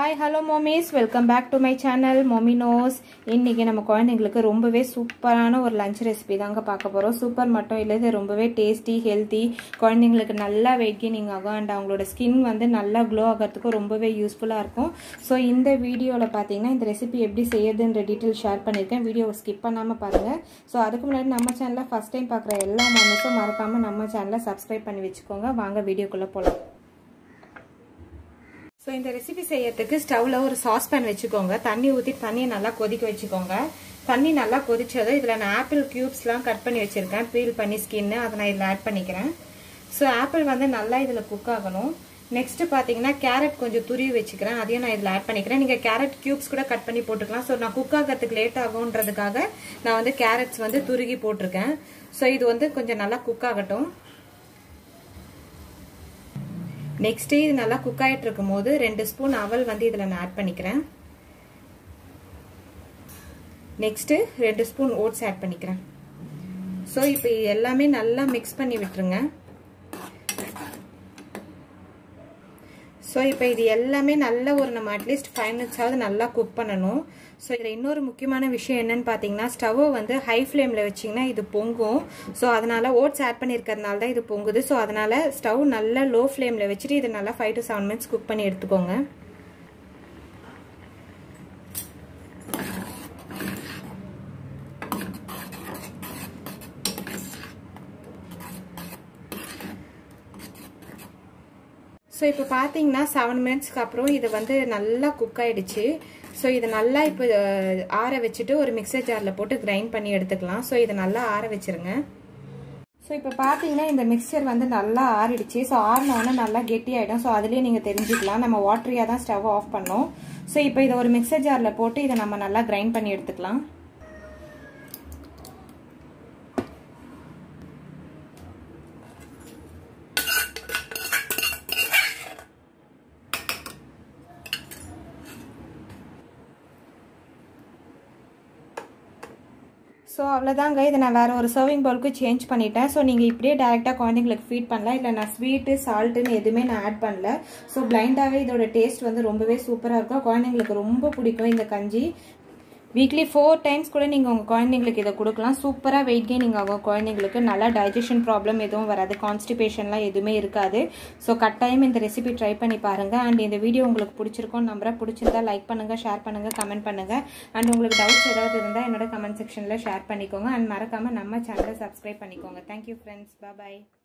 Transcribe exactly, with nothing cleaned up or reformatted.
Hi, hello mommies, welcome back to my channel Mommy Knows. இன்னைக்கு நம்ம குழந்தைகளுக்கு ரொம்பவே சூப்பரான ஒரு லஞ்ச் ரெசிபி தாங்க பார்க்க போறோம். சூப்பர் மட்டும் இல்ல, இது ரொம்பவே டேஸ்டி, ஹெல்தி, குழந்தைகளுக்கு நல்லா weight gaining ஆகும் and அவங்களோட ஸ்கின் வந்து நல்லா க்ளோ ஆகிறதுக்கு ரொம்பவே யூஸ்ஃபுல்லா இருக்கும். சோ இந்த வீடியோல பாத்தீங்கன்னா இந்த ரெசிபி எப்படி செய்யறதுன்ற டீடைல் ஷேர் பண்ணிருக்கேன். வீடியோவை ஸ்கிப் பண்ணாம பாருங்க. சோ அதுக்கு முன்னாடி நம்ம சேனலை ஃபர்ஸ்ட் டைம் பார்க்குற எல்லா மாமிஸும் மறக்காம நம்ம சேனலை சப்ஸ்கிரைப் பண்ணி வெச்சுக்கோங்க. வாங்க வீடியோக்குள்ள போலாம். So இந்த ரெசிபி செய்யறதுக்கு ஸ்டவ்ல ஒரு சாஸ் pan வெச்சுக்கோங்க. தண்ணி ஊத்தி தண்ணியை நல்லா கொதிக்க வெச்சுக்கோங்க. தண்ணி நல்லா கொதிச்சது இதுல நான் ஆப்பிள் கியூப்ஸ்லாம் கட் பண்ணி வச்சிருக்கேன். பீல் பண்ணி ஸ்கின் அதை நான் இதுல ஆட் பண்ணிக்கிறேன். சோ ஆப்பிள் வந்து நல்லா இதுல குக் ஆகணும். நெக்ஸ்ட் பாத்தீங்கன்னா கேரட் கொஞ்சம் துருவி வச்சுக்கிறேன். அதையும் நான் இதுல ஆட் பண்ணிக்கிறேன். நீங்க கேரட் கியூப்ஸ் கூட கட் பண்ணி போட்டுக்கலாம். சோ நான் குக் ஆகிறதுக்கு லேட் ஆகும்ன்றதுக்காக நான் வந்து கேரட்ஸ் வந்து துருகி போட்டிருக்கேன். சோ இது வந்து கொஞ்சம் நல்லா குக் ஆகட்டும். நெக்ஸ்ட் இது நல்லா குக் ஆயிட்டு இருக்கும்போது ரெண்டு ஸ்பூன் அவல் வந்து இதுல நான் ஆட் பண்ணிக்கிறேன். நெக்ஸ்ட் ரெண்டு ஸ்பூன் ஓட்ஸ் ஆட் பண்ணிக்கிறேன். சோ இப்போ எல்லாமே நல்லா மிக்ஸ் பண்ணி விட்டுருங்க. சோ இப்போ இது எல்லாமே நல்ல ஒரு நம்ம அட்லீஸ்ட் ஃபைவ் மினிட்ஸ் ஆவது நல்லா குக் பண்ணணும். ஸோ இதில் இன்னொரு முக்கியமான விஷயம் என்னன்னு பார்த்தீங்கன்னா ஸ்டவ்வை வந்து ஹை ஃப்ளேமில் வச்சிங்கன்னா இது பொங்கும். ஸோ அதனால ஓட்ஸ் ஆட் பண்ணியிருக்கிறதுனால தான் இது பொங்குது. ஸோ அதனால ஸ்டவ் நல்லா லோ ஃப்ளேமில் வச்சுட்டு இது நல்லா five to seven minutes cook பண்ணி எடுத்துக்கோங்க. ஸோ இப்போ பார்த்தீங்கன்னா செவன் மினிட்ஸ்க்கு அப்புறம் இது வந்து நல்லா குக் ஆயிடுச்சு. ஸோ இது நல்லா இப்போ ஆற வச்சுட்டு ஒரு மிக்சர் ஜாரில் போட்டு கிரைண்ட் பண்ணி எடுத்துக்கலாம். ஸோ இதை நல்லா ஆற வச்சிருங்க. ஸோ இப்போ பார்த்தீங்கன்னா இந்த மிக்சர் வந்து நல்லா ஆறிடுச்சு. ஸோ ஆறினோடனே நல்லா கெட்டி ஆகிடும். ஸோ அதுலேயே நீங்கள் தெரிஞ்சுக்கலாம் நம்ம வாட்டரியாக தான் ஸ்டவ் ஆஃப் பண்ணோம். ஸோ இப்போ இதை ஒரு மிக்சர் ஜாரில் போட்டு இதை நம்ம நல்லா கிரைண்ட் பண்ணி எடுத்துக்கலாம். ஸோ அவ்வளோதாங்க, இதை நான் வேறு ஒரு சர்விங் பவுலுக்கு சேஞ்ச் பண்ணிட்டேன். ஸோ நீங்கள் இப்படியே டேரெக்டாக குழந்தைங்களுக்கு ஃபீட் பண்ணலாம். இல்லை நான் ஸ்வீட்டு சால்ட்டுன்னு எதுவுமே நான் ஆட் பண்ணல. ஸோ பிளைண்டாகவே இதோட டேஸ்ட் வந்து ரொம்பவே சூப்பராக இருக்கும். குழந்தைங்களுக்கு ரொம்ப பிடிக்கும் இந்த கஞ்சி. வீக்லி ஃபோர் டைம்ஸ் கூட நீங்கள் உங்கள் குழந்தைங்களுக்கு இதை கொடுக்கலாம். சூப்பராக வெயிட் கெய்னிங் ஆகும். குழந்தைங்களுக்கு நல்லா டைஜஷன் ப்ராப்ளம் எதுவும் வராது, கான்ஸ்டிபேஷன்லாம் எதுவுமே இருக்காது. ஸோ கட்டாயம் இந்த ரெசிபி ட்ரை பண்ணி பாருங்கள். அண்ட் இந்த வீடியோ உங்களுக்கு பிடிச்சிருக்கும் நம்புறேன். பிடிச்சிருந்தா லைக் பண்ணுங்கள், ஷேர் பண்ணுங்கள், கமெண்ட் பண்ணுங்கள். அண்ட் உங்களுக்கு டவுட்ஸ் ஏதாவது இருந்தால் என்னோட கமெண்ட் செக்ஷனில் ஷேர் பண்ணிக்கோங்க. அண்ட் மறக்காமல் நம்ம சேனலை சப்ஸ்கிரைப் பண்ணிக்கோங்க. தேங்க்யூ ஃப்ரெண்ட்ஸ், பாய்.